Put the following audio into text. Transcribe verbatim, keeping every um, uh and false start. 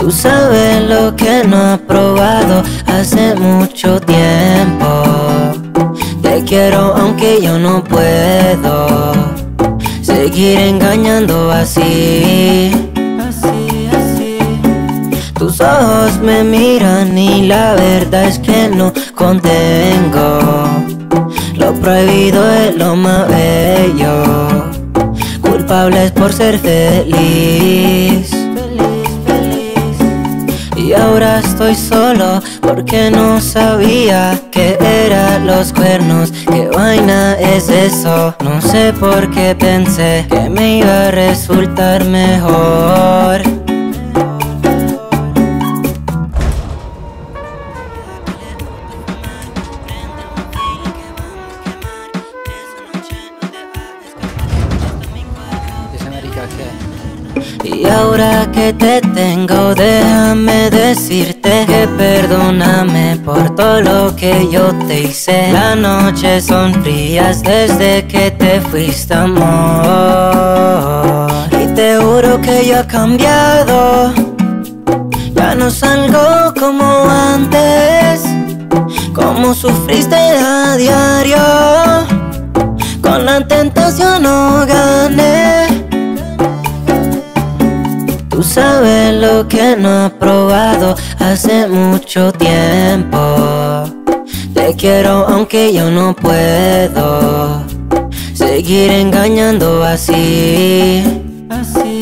Tú sabes lo que no he probado hace mucho tiempo. Te quiero aunque yo no puedo seguir engañando así, así, así. Tus ojos me miran y la verdad es que no contengo. Lo prohibido es lo más bello. Culpables por ser feliz. Y ahora estoy solo porque no sabía que eran los cuernos. ¿Qué vaina es eso? No sé por qué pensé que me iba a resultar mejor. Y ahora que te tengo, déjame decirte que perdóname por todo lo que yo te hice. Las noches son frías desde que te fuiste, amor. Y te juro que yo he cambiado. Ya no salgo como antes. Como sufriste a diario. Con la tentación no gané. Tú sabes lo que no he probado hace mucho tiempo. Te quiero aunque yo no puedo seguir engañando así, así.